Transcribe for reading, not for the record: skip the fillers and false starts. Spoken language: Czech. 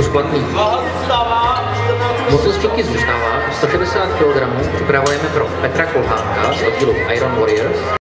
kus platný. Motocykly zůstává 160 kg připravujeme pro Petra Kolhánka z oddílu Iron Warriors.